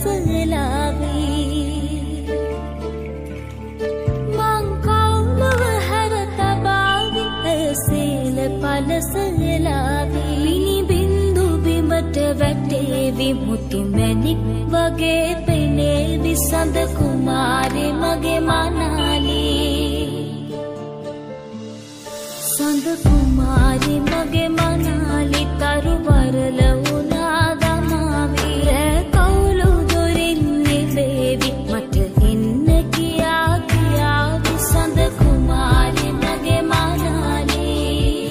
පලසලාවී මං කවුලව හැර තබාවි ඇසේල පලසලාවී මිනි බින්දු බිමට වැටේවි මුතු මැණික් වගේ පෙනේවි සඳ කුමාරේ මගේ මනාලී සඳ කුමාරේ මගේ මනාලී තරු වරල වුණා දමාවි කවුළු දොරින් නිවේවි මට එන්න කියා කියාවි සඳ කුමාරේ මගේ මනාලී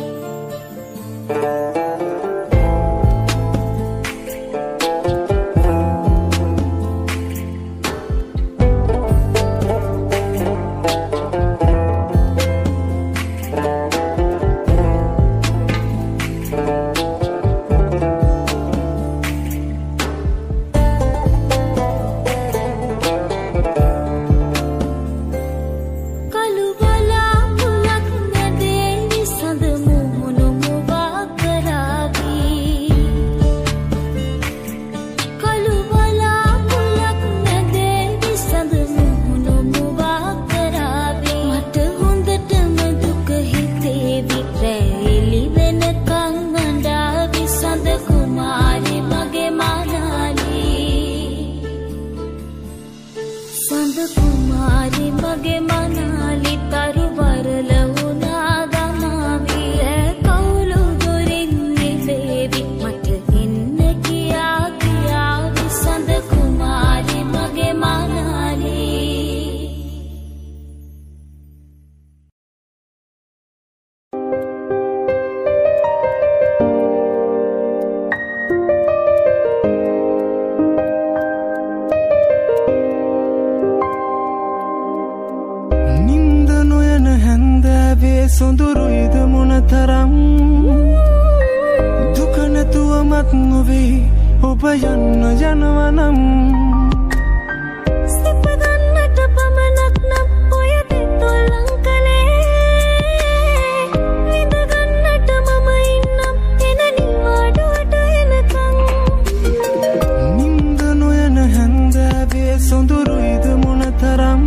සොඳුරුයිද මොනතරම් දුක නැතුවමත් නොවේ ඔබ යන්න යනවනම් සිප ගන්නට පමණක් නම් ඔය දෙතොල්ලන් කලේ විඳ ගන්නට මම ඉන්නම් එන නිවාඩුවට එනකම් නින්ද නොයන හැන්දෑවේ සොඳුරුයිද මොනතරම්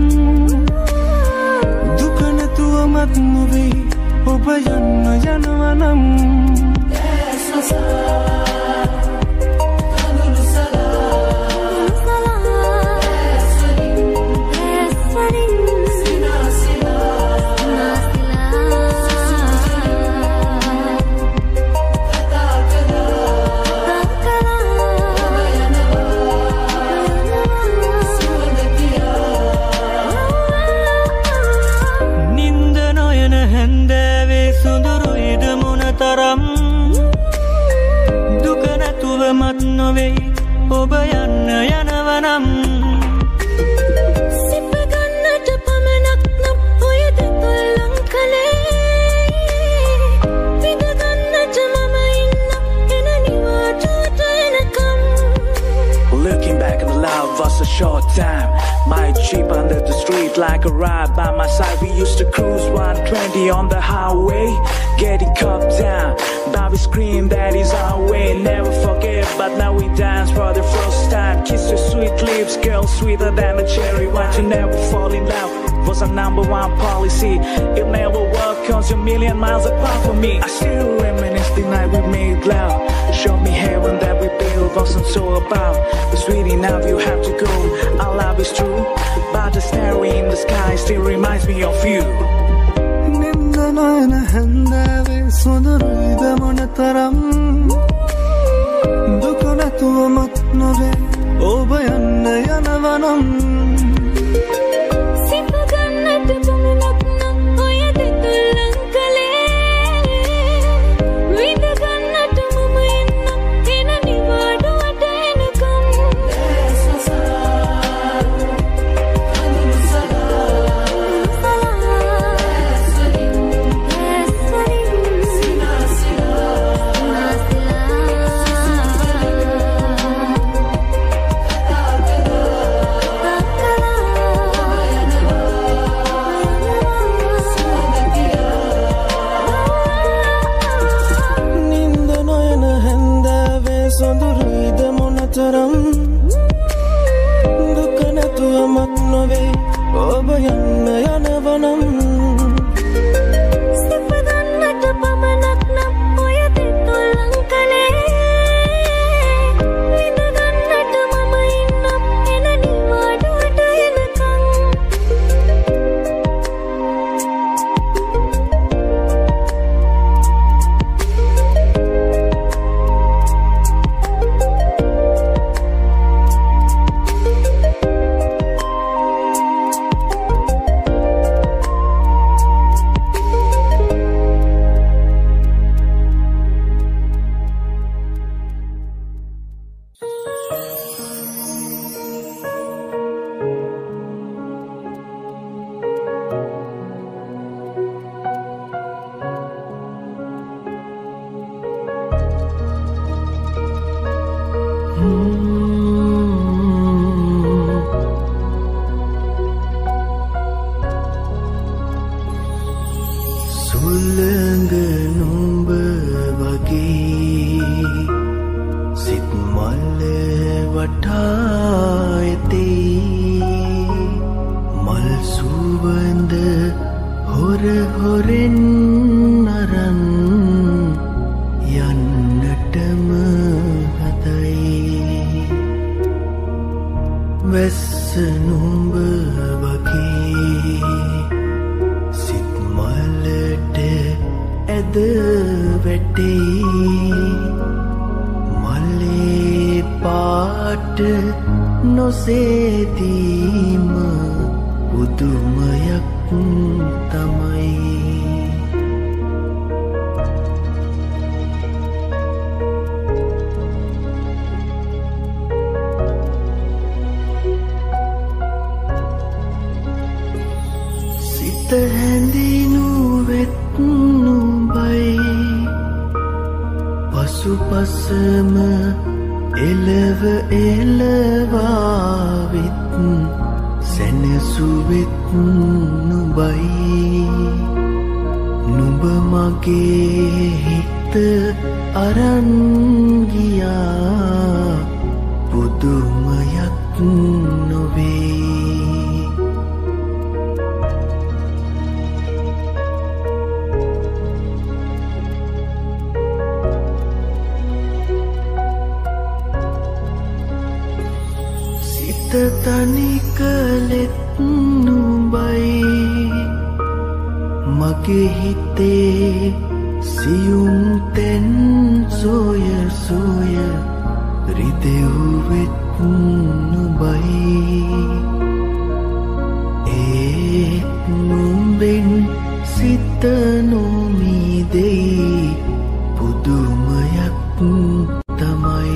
දුක නැතුවමත් නොවේ ඔබ යන්න යනවනම් දුක නැතුවමත් නොවේ ඔබ යන්න යනවනම් සිප ගන්නට පමණක් නම් ඔය දෙතොල්ලන් කලේ විඳ ගන්නට මම ඉන්නම් එන නිවාඩුවට එනකම් Looking back at the love was a short time. My Jeep under the street like a ride by my side. We used to cruise 120 on the highway, getting cut down. Now we scream that is our way. Never forget, but now we dance for the first time. Kiss your sweet lips, girl, sweeter than a cherry wine. To never fall in love was our #1 policy. It never worked 'cause you're a million miles apart from me. I still reminisce the night we made love. Show me heaven that we built wasn't so about. But sweet enough, you have to go. Our love is true, but the starry in the sky still reminds me of you. නින්ද නොයන හැන්දෑවේ සොඳුරුයිද මොනතරම් දුක නැතුවමත් නොවේ ඔබ යන්න යනවනම් සිප ගන්නට පමණක් නම් ඔය දෙතොල්ලන් කලේ විඳ ගන්නට මම ඉන්නම් එන නිවාඩුවට එනකම් සුළඟ නුඹ වගේ සිත් මල් වටා ඇතේ මල් සුවඳ හොර හොරෙන් අරන් යන්නටම හදයි වැස්ස නුඹ වගේ සිත් මලට ඇද වැටේ මලේ පාට නොසේදීම පුදුමයක් තමයි සිත හැඳිනු වෙත් නුඹයි පසුපසම එලව එලවාවිත් සැනසුවෙත් නුඹයි නුඹ මගේ හිත අරන් ගියා පුදුමයක් නොවේ තනිකලෙත් නුඹයි මගේ හිතේ සියුම් තෙන් සොය සොය රිදෙව්වෙත් නුඹයි ඒත් නුඹෙන් සිත නොමිදෙයි පුදුමයක් තමයි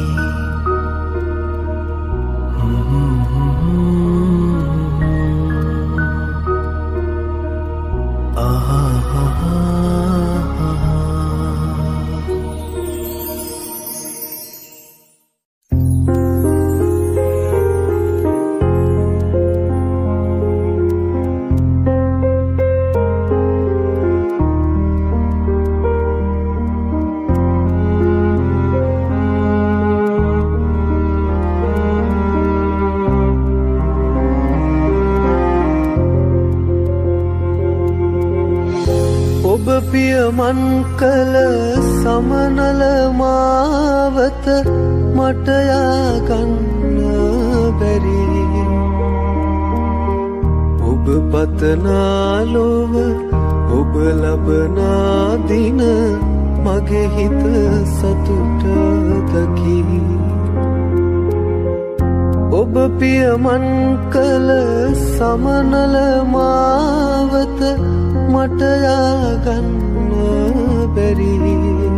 පියමන් කළ සමනල මාවත මට යගන්න බැරි ඔබ පතනා ලොව ඔබ ලබනා දින මගේ හිත සතුට දකි ඔබ පියමන් කළ සමනල මාවත මට යගන්න බැරි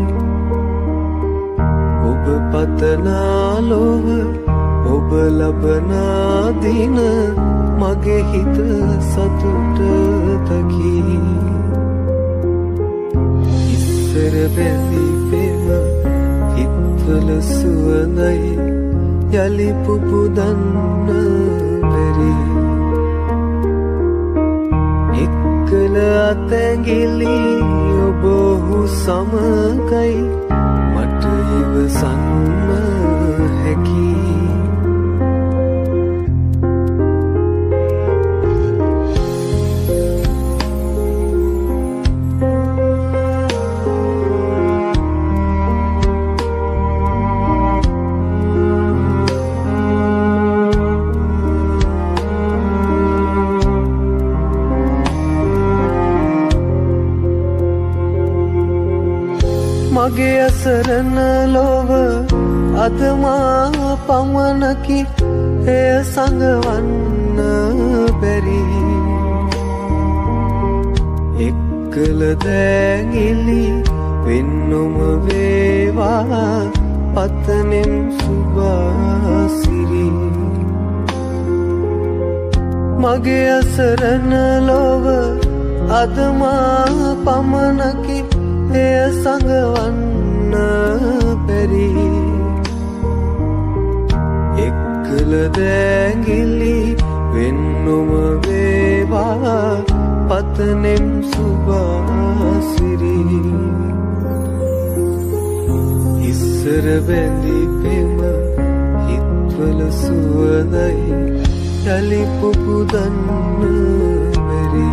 ඔබ පතනා ලොව ඔබ ලබනා දින මගේ හිත සතුට දකි ඉස්සර බැඳි පෙම හිත්වල සුවඳයි යලි පුපුදන්න බැරි කළ අතැගිලි ඔබ ඔහු සමගයි මට ඉවසන්න හැකි මගේ අසරණ ලොව අදමා පමණකි එය සඟවන්න බැරි එක්කල දෑගිලි වෙන්නොම වේවා පතනෙම් සුභාසිරි මගේ අසරණ ලොව අදමා පමණකි එය සඟවන්න බැරි දැඟිලි වෙන්නුම වේවා පතනෙම් සුභාසිරි ඉස්සර බැඳි පෙම හිත්වල සුවඳයි යලි පුපුදන්න බැරි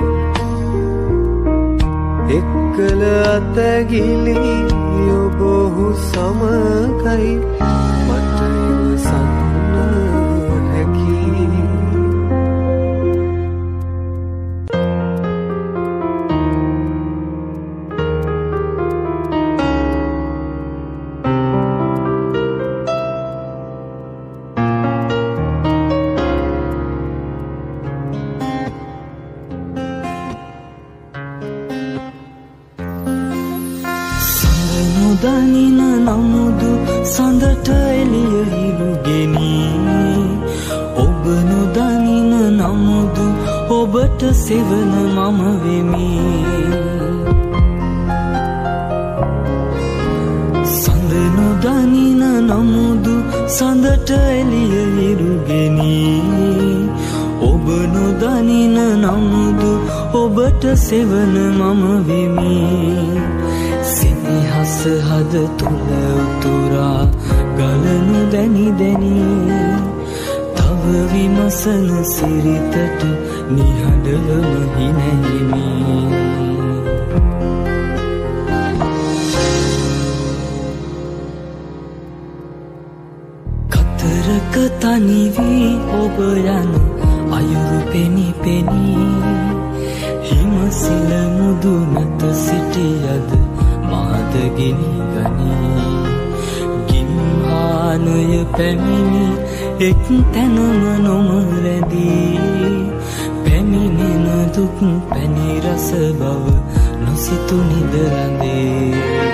එක්කල අතැගිලි ඔබ ඔහු සමගයි මට ඉවසන්න හැකි දනින නමුදු සඳට එළිය හිරුගෙනි ඔබ නොදනින නමුදු ඔබට සෙවන මම වෙමි සඳ නොදනින නමුදු සඳට එළිය හිරුගෙනි ඔබ නොදනින නමුදු ඔබට සෙවන මම වෙමි සිනහස හද තුල උතුරා ගලනු දැනි දැනි තව විමසන සිරිතට නිහඬවම හිනැහිමි කතරක තනි වී ඔබ යන අයුරු පෙනි පෙනි හිමසිල මුදුනට සිටියද මාදගිනි ගනී ගිම්හානය පැමිණි එක් තැනම නොම රැඳී පැමිණෙන දුක් පැණි රස බව නොසිතු නිදරඳේ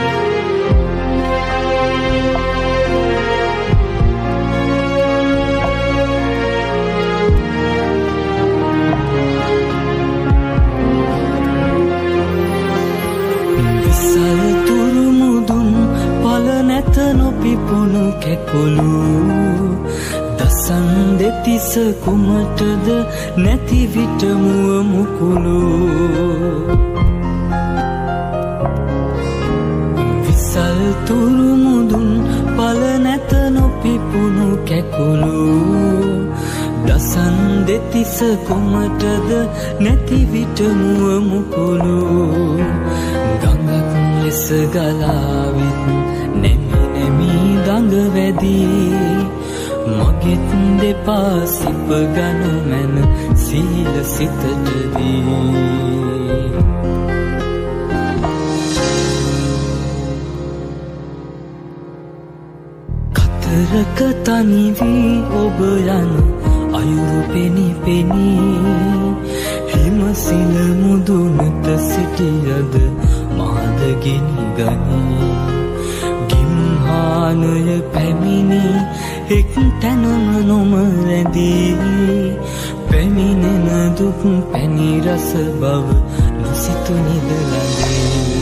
නැත නොපිපුණු කැකුළු දසන් දෙතිස කුමටද නැති විට මුව මුකුළු විසල් තුරු මුදුන් පල නැත නොපිපුණු කැකුළු දසන් දෙතිස කුමටද නැති විට මුව මුකුළු ගඟක් ලෙස ගලාවිත් නෙමි ගඟ වැදී මගෙත් දෙපා සිප ගනු මැන සීල සිතටදී කතරක තනි වී ඔබ යන අයුරු පෙනි පෙනි හිමසිල මුදුනට සිටියද මාදගිනි ගනී ගිම්හානය පැමිණි එක් තැනම නොම රැඳී පැමිණෙන දුක් පැණි රස බව නොසිතු නිදලඳේ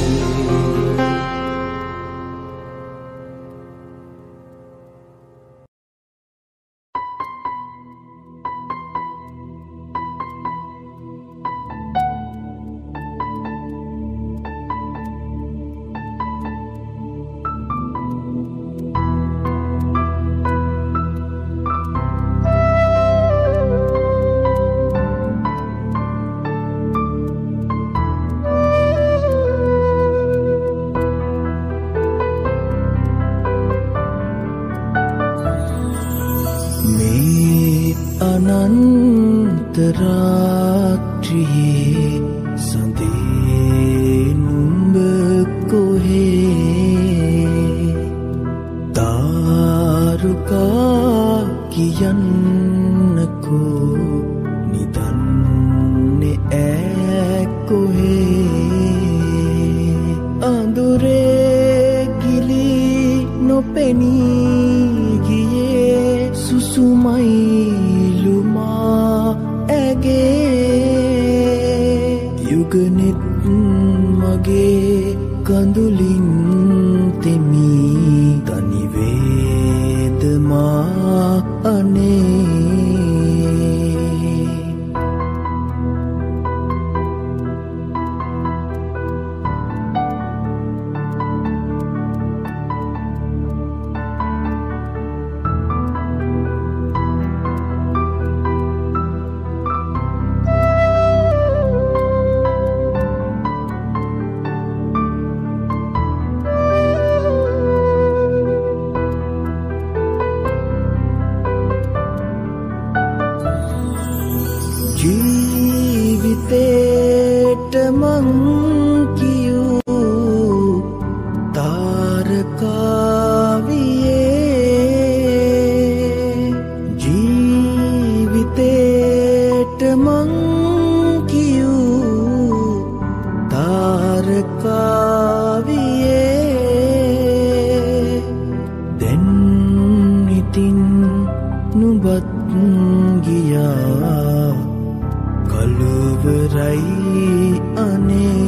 අනන්තරාත්‍රියේ සඳේ නුඹ කොහේ දාරුකා කියන්නකෝ නිදන්නේ ඈ කොහේ අඳුරේ ගිලි නොපෙනී ගියේ සුසුමයි යුගනෙත් මගේ කඳුලින් තෙමි තනිවේදමා අනේ ගියා කලවරයි අනේ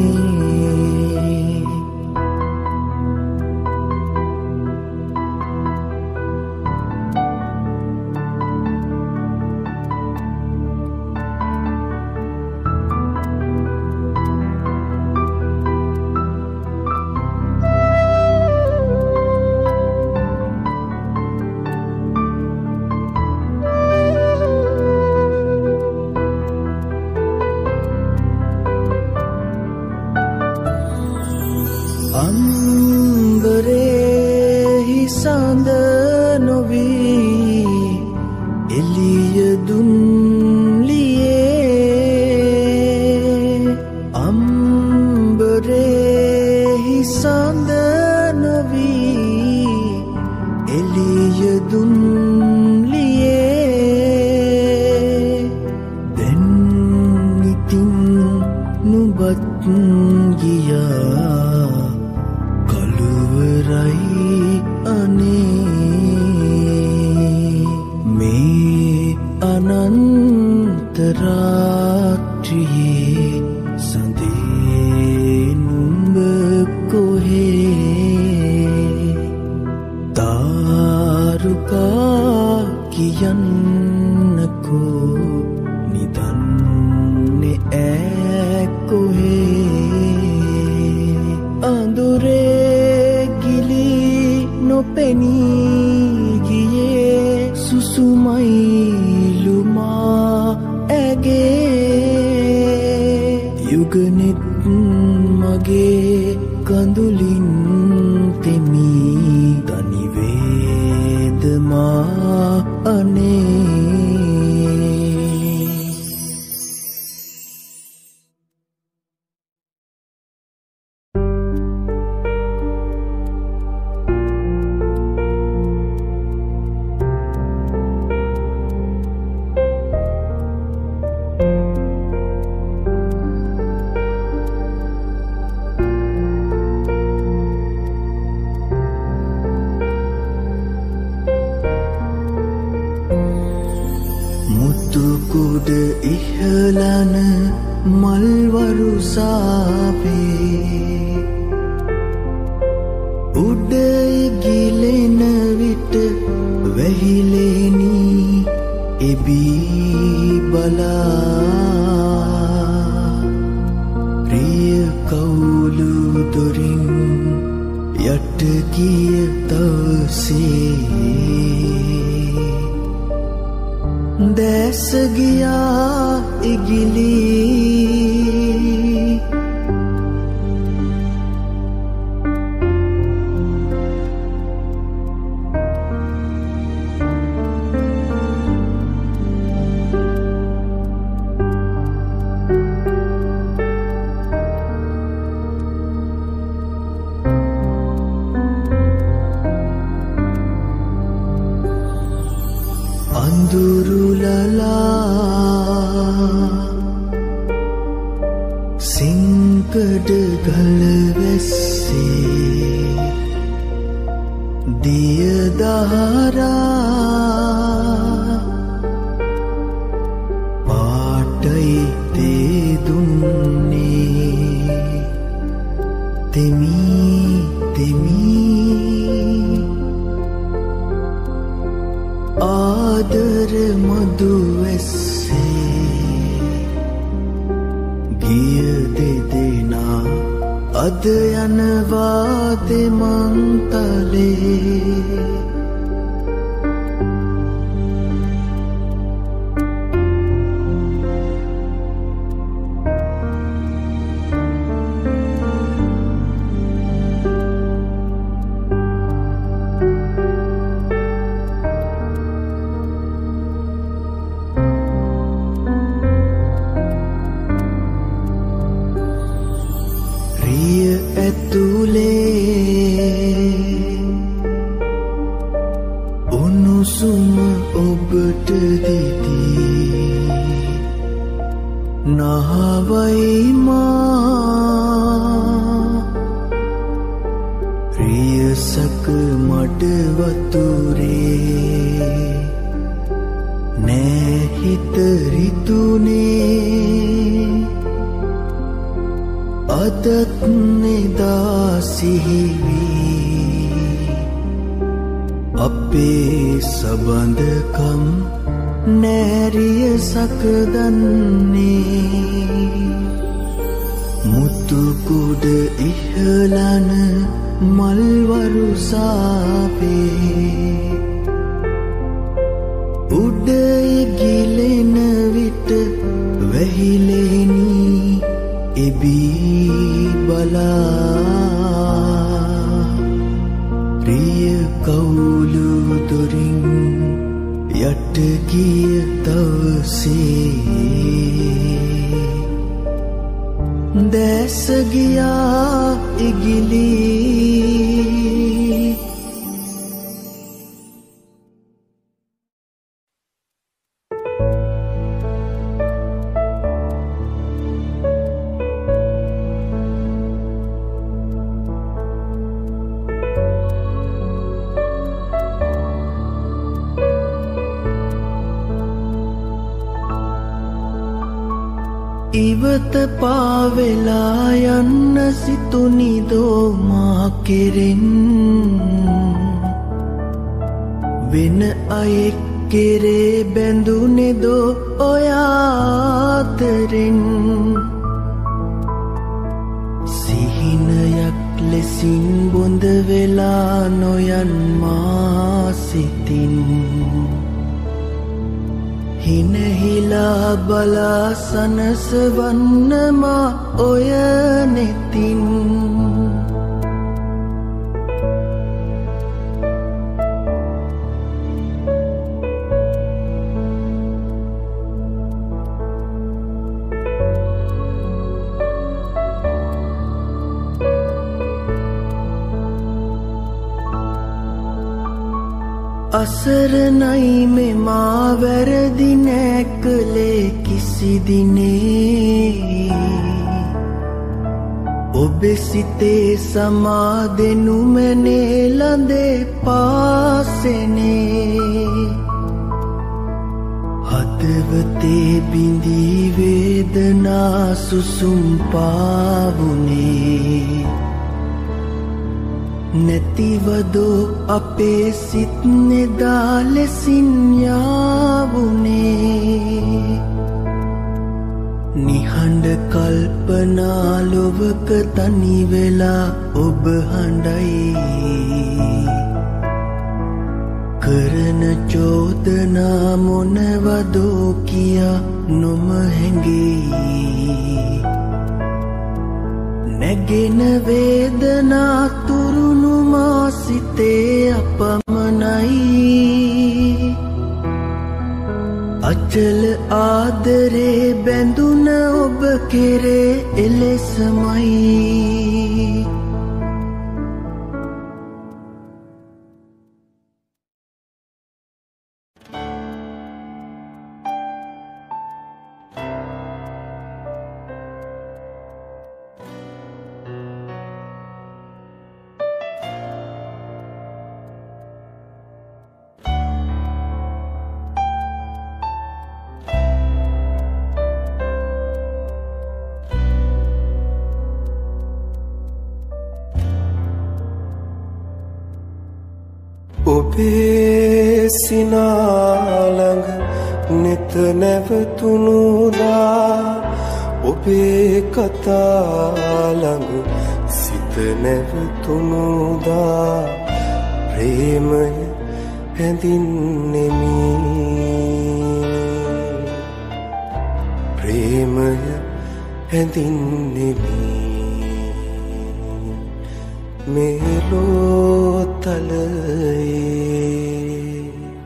අම්බරේ සඳ නොවී එළිය දුන්ලියේ අම්බරේ සඳ නොවී එළිය දුන්ලියේ දැන් ඉතින් නුඹත් ගියා කලවරයි අනේ මේ අනන්ත රාත්‍රියේ සඳේ නුඹ කොහේ තාරුකා කියන්නකෝ නිදන්නේ ඈ කොහේ අඳුරේ නොපෙනී ගියේ සුසුමයිලුමා ඇගේ යුගනෙත් මගේ කඳුලින් තෙමී තනිවේදමා අනේ මුතුකුඩ ඉහළන මල්වරු සාපේ උඩ ඉගිලෙන විට වැහිලෙනි එබී බලා ප්‍රිය කවුළු දොරින් යට ගිය තවසේ දැස ගියා ඉගිලී සිංකඩ ගලවැස්සේ දියදහරා පාටයි තේ දුන්නේ තෙමී තෙමී ආදර මදු වැස්සේ ගිය දෙදෙනා අද යනවා දෙමන්තලේ උණුසුම ඔබට දෙදී නහවයි මා ප්‍රියසක මඩ වතුරේ නෑ හිත රිතුනේ අදත් නෙදා සිහිවී අපේ සබඳකම් නෑරිය සකදන්නේ මුතුකුඩ ඉහලන මල්වරු සාපේ උඩ ඉගිලෙන විට වැහිලෙනි එබී බලා ප්‍රිය කවුළු දොරින් යට ගිය දවසේ දැස ගියා ඉගිලී ඉවත පාවෙලා යන්න සිතුනිදෝ මා කෙරෙන් වෙන අයෙක් කෙරේ බැඳුනෙදෝ ඔයාතරෙන් සිහිනයක් ලෙසින් බොඳ වෙලා නොයන් මා සිතින් හිනහිලා බලා සනසවන්නමා ඔය නෙතින් අසරණයි මෙමා වැරදි නෑ කළේ කිසි දිනේ ඔබේ සිතේ සමාදෙනු මැනේ ළඳේ පාසෙනේ හදවතේ බිඳී වේදනා සුසුම් පාවුනේ නැතිවදෝ අපේ සිත් නෙදා ලෙසින් යාවුනේ නිහඬ කල්පනා ලොවක තනි වෙලා ඔබ හඬයි කරන චෝදනා මොනවදෝ කියා නොම හැඟෙයි නැගෙන වේදනා තුරුණු මා සිතේ අපමණයි අචල ආදරේ බැඳුන ඔබ කෙරේ එලෙසමයි ඔබේ සිනාලඟ නෙත නැවතුණුදා ඔබේ කතාලඟ සිත නැවතුණුදා ප්‍රේමය හැඳින්නෙමි ප්‍රේමය හැඳින්නෙමි මෙලොතලයේ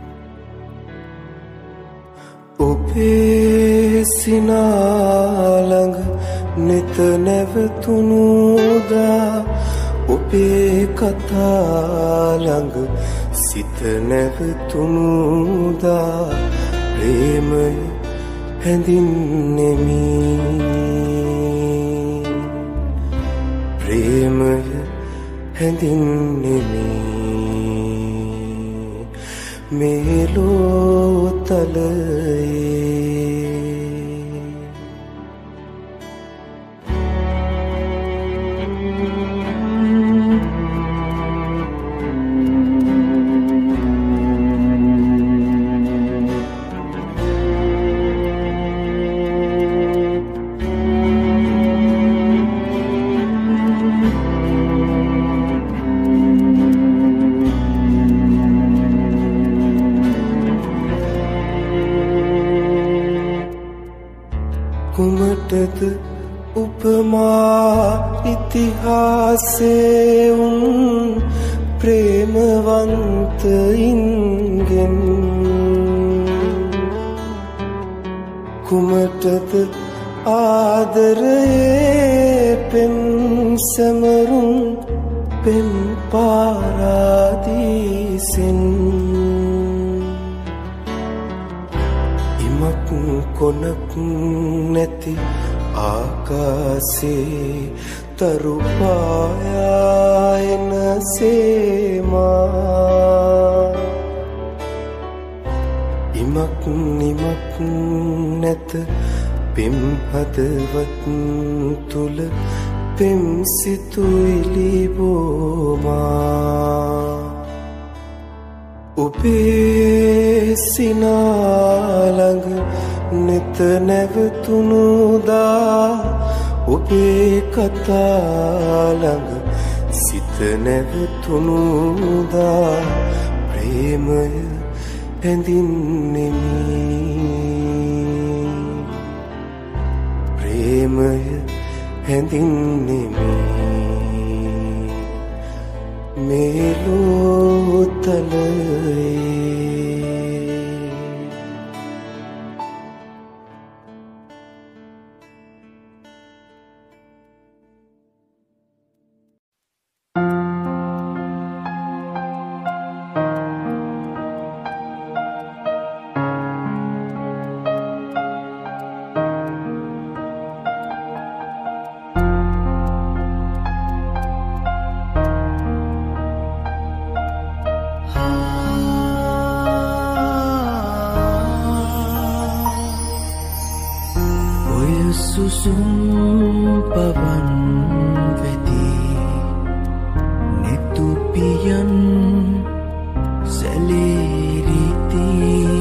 ඔබේ සිනාලඟ නෙත නැවතුණුදා ඔබේ කතාලඟ සිත නැවතුණුදා ප්‍රේමය හැඳින්නෙමි ප්‍රේමය හැඳින්නෙමි මේලෝතලයේ කුමටද උපමා ඉතිහාසයේ උන් ප්‍රේමවන්තයින්ගෙන් කුමටද ආදරයේ පෙම් සමරුන් පෙම් පාරාදීසෙන් ඉමක් කොනක් නැති ආකාසේ තරු පායන සේමා ඉමක් නිමක් නැත පෙම් හදවත් තුල පෙම් සිතුවිලි බෝමා ඔබේ සිනාලඟ නෙත නැවතුණුදා ඔබේ කතාලඟ සිත නැවතුණුදා ප්‍රේමය හැඳින්නෙමි ප්‍රේමය හැඳින්නෙමි මේලෝතලයේ susum pavan vedi netupiyan seleriti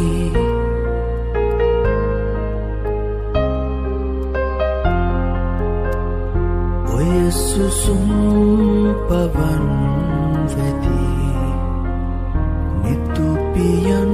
oy susum pavan vedi netupiyan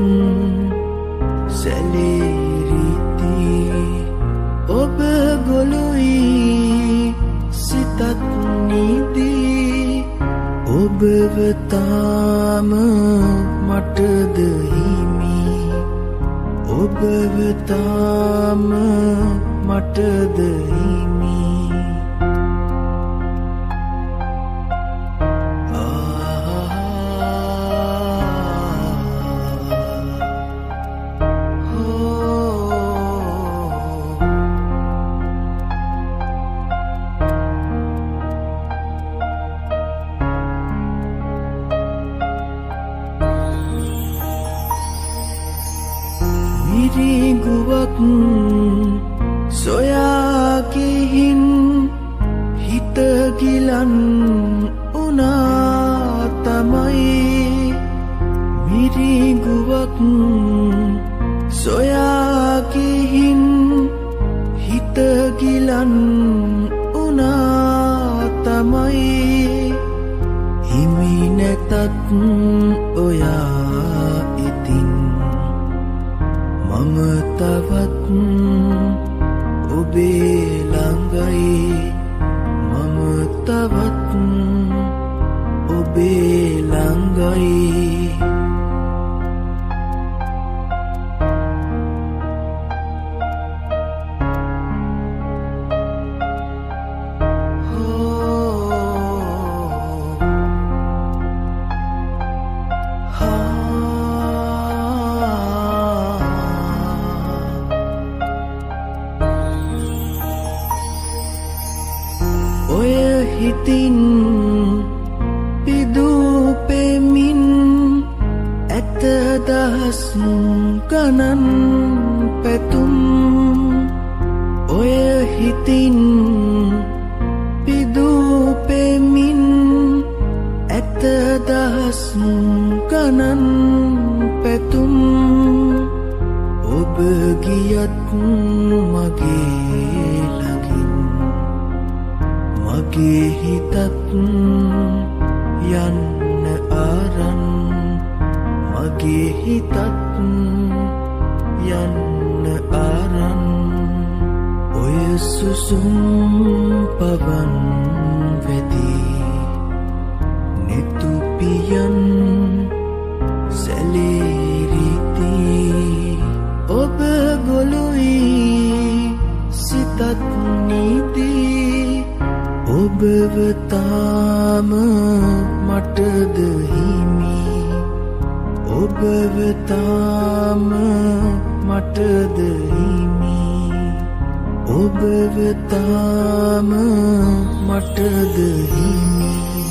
seleriti ඔබ ගොළුයි සිතත් නිදී ඔබව තාම මටද හිමි ඔබව තාම මටද හිමි මිරිඟුවක් සොයා ගිහින් හිත ගිලන් උනා තමයි මිරිඟුවක් සොයා ගිහින් හිත ගිලන් උනා තමයි හිමි නැතත් ඔයා ඉතින් මම තවත් ඔබේ ළඟයි මම තවත් ඔබේ ළඟයි හිතින් පිදූ පෙමින් දහස් ගණන් පැතුම් ඔබ ගියත් මගේ ළඟින් මගේ හිතත් යන්න ආරන් මගේ හිතත් යන්න ආරන් ඔය සුසුම් පවන් වෙදී නෙතුපියන් සැලේරිති ඔබ ගොළුයි සිතත් නීති ඔබව තාම මටද හිමි ඔබව තාම මටද හිමි ඔබව තාම මටද හිමි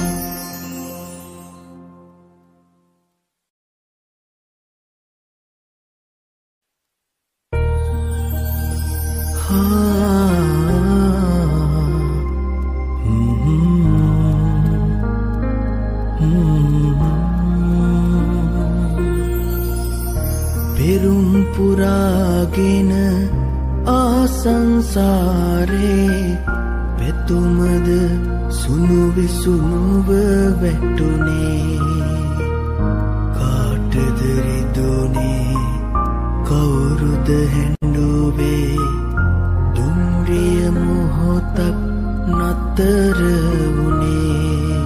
පෙරුම් පුරාගෙන ආසංසාරේ පෙතුමද සුණු විසුණුව වැටුනේ කාටද රිදුනේ කවුරුද හැඬුවේ දුම්රිය මොහොතක් නතර වුනේ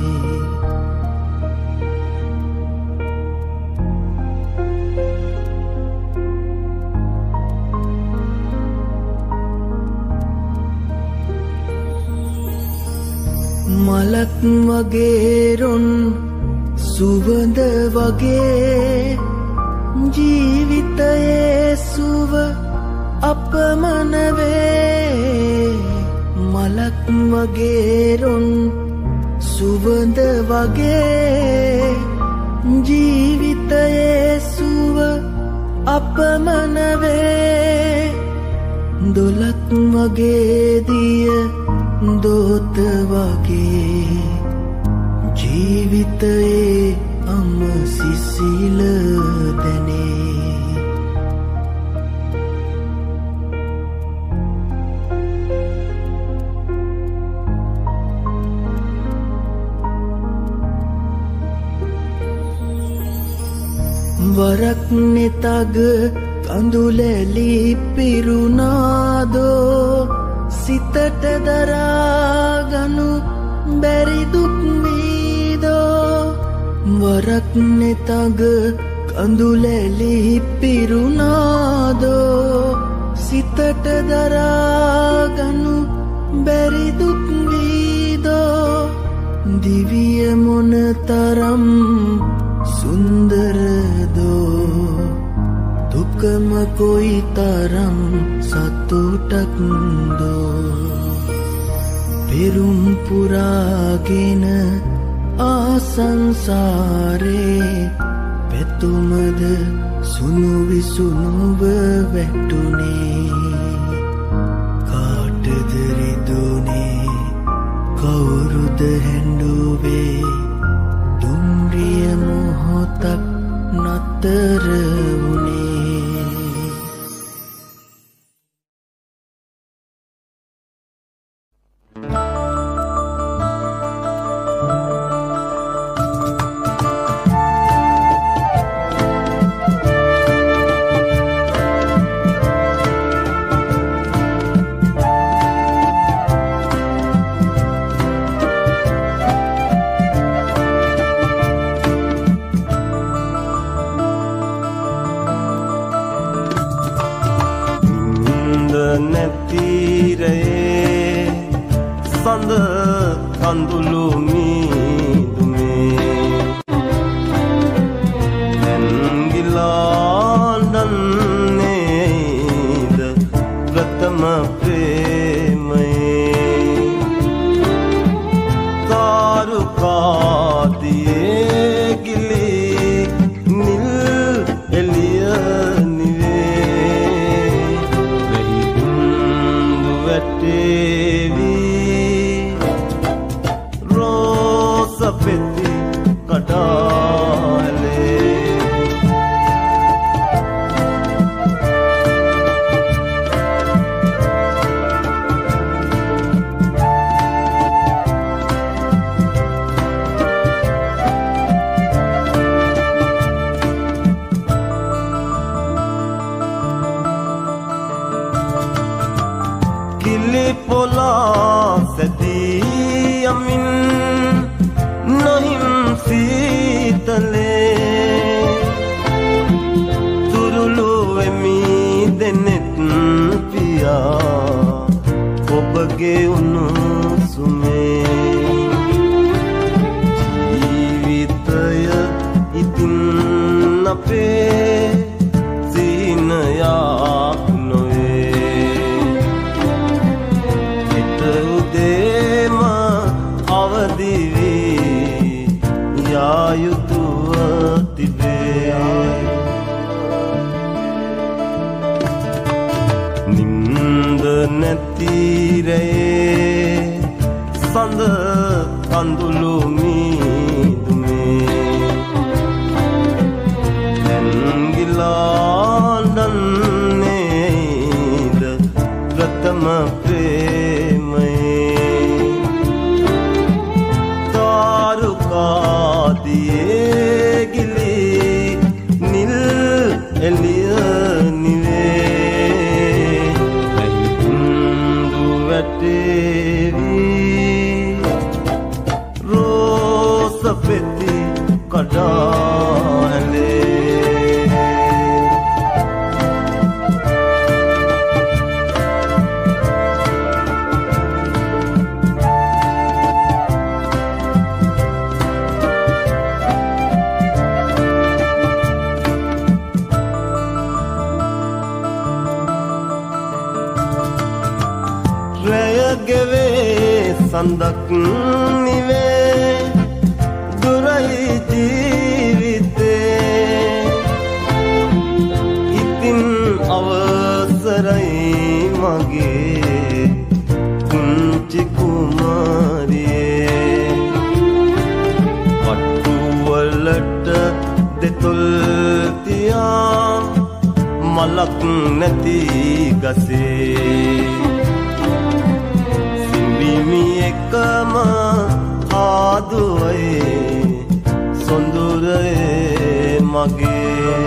මලක් වගේ රොන් සුවඳ වගේ ජීවිතයේ සුව අපමණ වේ මලක් වගේ රොන් සුවඳ වගේ ජීවිතයේ සුව අපමණ වේ දොලක් වගේ දිය දෝත වගේ ජීවිතයේ අම සිසිල දැනේ වරක් නෙතග කඳුලැලි පිරුණාදෝ සිතට දරාගනු බැරි දුක් වීදෝ වරක් නෙතග කඳුලැලි පිරුණාදෝ සිතට දරාගනු බැරි දුක් වීදෝ දිවිය මොන තරම් සුන්දරදෝ දුකම කොයි තරම් සතුටක්දෝ පෙරුම් පුරාගෙන ආසංසාරේ පැතුමද සුණු විසුණුව වැටුනේ කාටද රිදුනේ කවුරුද හැඬුවේ දුම්රිය මොහොතක් නතර වුනේ කඩාලේ Pola sadi amin nahim sitale turulu emi denet piya obage unusume ජීවිතය ඉතින් අපේ සිනයක් යුතුව තිබේ නින්ද නැතිරේ සඳ කඳුළු මීදුමේ ඇන්ගිලාඩන්නේද ප්‍රථම ප්‍රේමයේ ගිලි නිල් එලිය නිවේ ඇහිඳු වැටේවී රෝස පෙති කඩාහැලේ සඳක් නිවේ දුරයි ජීවිතේ ඉතින් අවසරයි මගේ කුංචි කුමාරියේ වට්ටුවලට දෙතොල් තියා මලක් නැති ගසේ සිඹිමි එකම ආදුවේ සොඳුරේ මගේ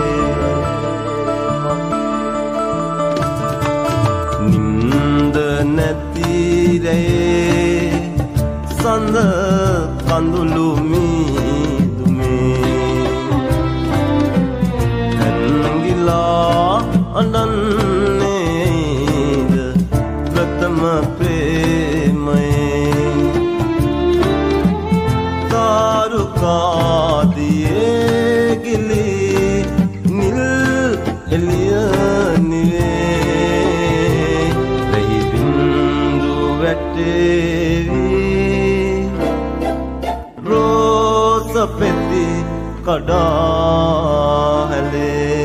නින්ද නැතිරේ සඳ කඳුළු මීදුමේ ඇන්ගිලා අඬන්නේද ප්‍රථම ප්‍රේමයේ තාරුකාදියේ ගිලි නිල් එලිය නිවේ රෙහි බින්දු වැටේවී රෝස පෙති කඩාහැලේ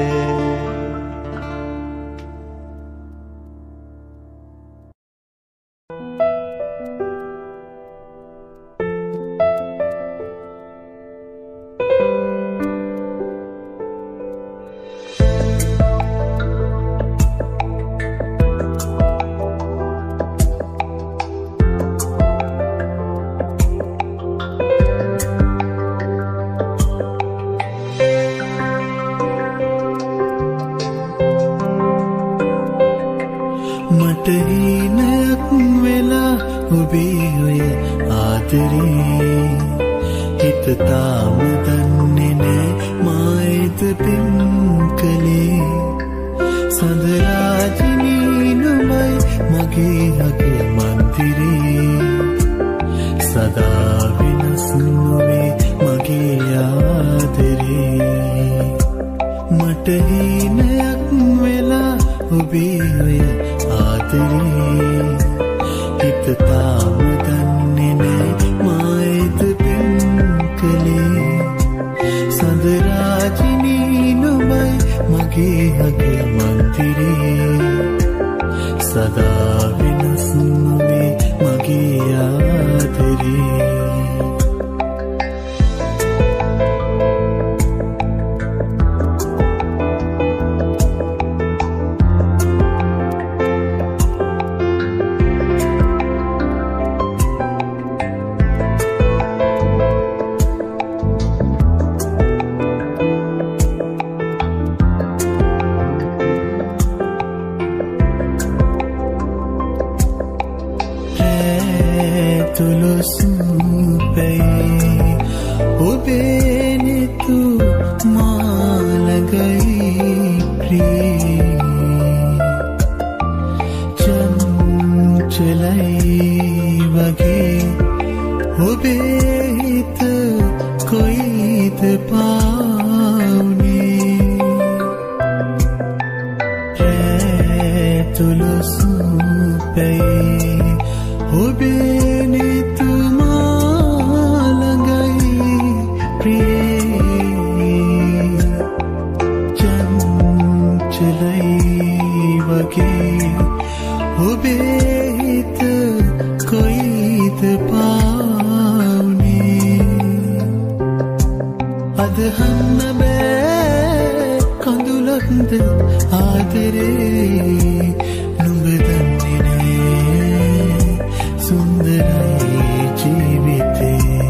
මට හීනයක් වෙලා ඔබේ ඔය ආදරේ හිත තාම දන්නේ නෑ මායිත පින් කලේ සඳරාජිනී නුඹයි මගේ අග මන්දිරේ සදා වෙනස් නොවේ මගේ ආදරේ මට හීනයක් වෙලා ඔබේ ඔය ආදරේ හිත තාම දන්නේ නෑ මායිත පින් කලේ සඳරාජිනී නුඹයි මගේ අග මන්දිරේ සදා වෙනස් නොවේ මගේ ආදරේ ඔබේ නිතු මාළඟයි ප්‍රියේ චංචලයි වගේ ඔබේ හිත කොයිද පාවුනේ රැතුළු සුපේ ඔබේ නිතු මාළඟයි ප්‍රියේ චංචලයි වගේ ඔබේ හිත කොයිද පාවුනේ අදහන්න බෑ කඳුලක්ද ආදරේ නුඹ දන්නේ නෑ සුන්දරයි ජීවිතේ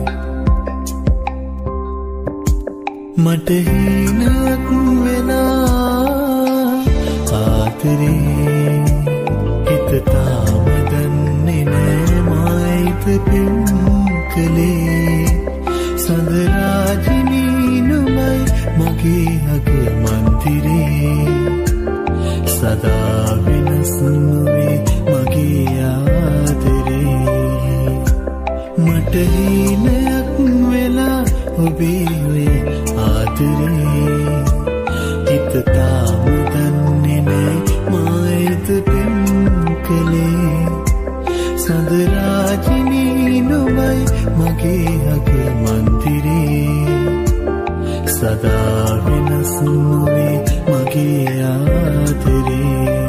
මට හිනක් වෙලා ආදරේ හිත තාම දන්නේ නෑ මායිත පෙම් කලේ සඳරාජිනී නුඹයි මගේ අග මන්දිරේ සදා වෙනස් නොවේ මගේ ආදරේ මට හිනක් වෙලා ඔබේ ඔය ආදරේ හිත තාම දන්නේ නෑ මායිත පෙම් කලේ සඳරාජිනී නුඹයි මගේ අග මන්දිරේ සදා වෙනස් නොවේ මගේ ආදරේ